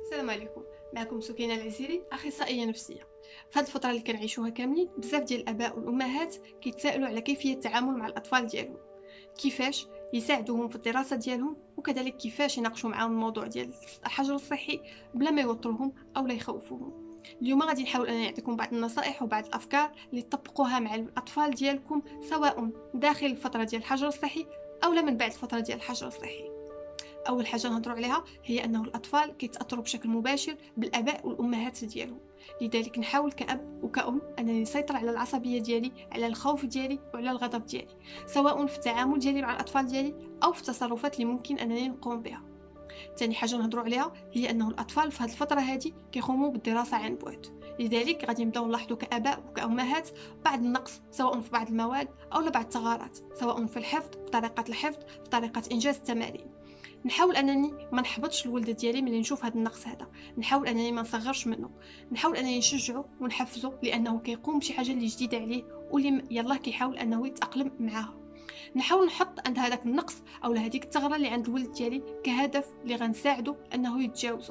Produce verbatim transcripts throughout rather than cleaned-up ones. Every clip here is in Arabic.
السلام عليكم. معكم سكينة العزيري، اخصائيه نفسيه. في هذه الفتره اللي كنعيشوها كاملين، بزاف ديال الاباء والامهات كيتسائلوا على كيفيه التعامل مع الاطفال ديالهم، كيفاش يساعدوهم في الدراسه ديالهم، وكذلك كيفاش يناقشوا معاهم الموضوع ديال الحجر الصحي بلا ما يوتروهم او لا يخوفوهم. اليوم غادي نحاول انا نعطيكم بعض النصائح وبعض الافكار اللي تطبقوها مع الاطفال ديالكم، سواء داخل الفتره ديال الحجر الصحي او لا من بعد الفتره ديال الحجر الصحي. اول حاجه نهضروا عليها هي انه الاطفال كيتاثروا بشكل مباشر بالاباء والامهات ديالهم. لذلك نحاول كأب وكأم انني نسيطر على العصبيه ديالي، على الخوف ديالي وعلى الغضب ديالي، سواء في التعامل ديالي مع الاطفال ديالي او في التصرفات اللي ممكن انني نقوم بها. ثاني حاجه نهضروا عليها هي انه الاطفال في هذه الفتره هذه كيقوموا بالدراسه عن بعد. لذلك غادي نبداو نلاحظوا كاباء وكامهات بعض النقص، سواء في بعض المواد او بعض الثغرات، سواء في الحفظ، في طريقه الحفظ، في طريقه انجاز التمارين. نحاول انني ما نحبطش الولد ديالي ملي نشوف هذا النقص هذا، نحاول انني ما نصغرش منه، نحاول انني نشجعه ونحفزه لانه كيقوم بشي حاجه اللي جديده عليه واللي يلاه كيحاول انه يتاقلم معاها. نحاول نحط عند هذاك النقص او هذيك الثغره اللي عند الولد ديالي كهدف اللي غنساعده انه يتجاوزه.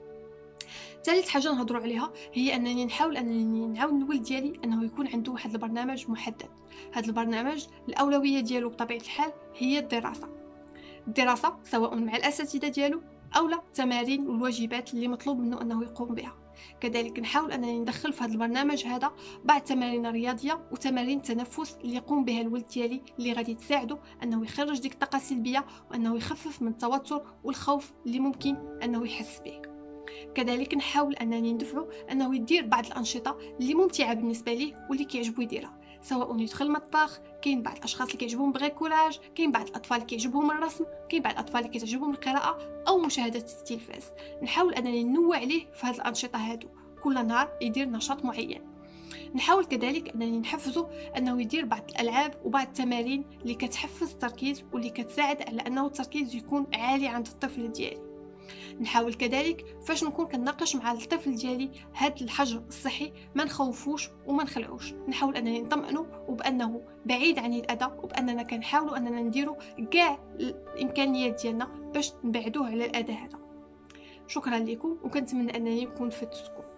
ثالث حاجه نهضروا عليها هي انني نحاول انني نعاون الولد ديالي انه يكون عنده واحد البرنامج محدد. هذا البرنامج الاولويه ديالو بطبيعه الحال هي الدراسه الدراسة سواء مع الأساتذة ديالو أو لا التمارين والواجبات اللي مطلوب منه أنه يقوم بها. كذلك نحاول أنني ندخل في هذا البرنامج هذا بعض التمارين الرياضية وتمارين التنفس اللي يقوم بها الولد ديالي، اللي غادي تساعده أنه يخرج ديك الطاقة السلبية وأنه يخفف من التوتر والخوف اللي ممكن أنه يحس به. كذلك نحاول أنني ندفعه أنه يدير بعض الأنشطة اللي ممتعة بالنسبة ليه واللي كيعجبو يديرها، سواء يدخل المطبخ، كاين بعض الاشخاص اللي كيعجبهم بغيكولاج، كاين بعض الاطفال اللي كيعجبهم الرسم، كاين بعض الاطفال اللي كتعجبهم القراءه او مشاهده التلفاز. نحاول انني ننوع عليه في هذه الانشطه هادو، كل نهار يدير نشاط معين. نحاول كذلك انني نحفزه انه يدير بعض الالعاب وبعض التمارين اللي كتحفز التركيز واللي كتساعد على انه التركيز يكون عالي عند الطفل ديالي. نحاول كذلك فاش نكون كنناقش مع الطفل ديالي هاد الحجر الصحي ما نخوفوش وما نخلعوش، نحاول انني نطمئنه وبانه بعيد عن الاذى، وباننا كنحاولوا اننا نديروا كاع الامكانيات ديالنا باش نبعدوه على الاذى هذا. شكرا لكم وكنتمنى انني نكون فدتكم.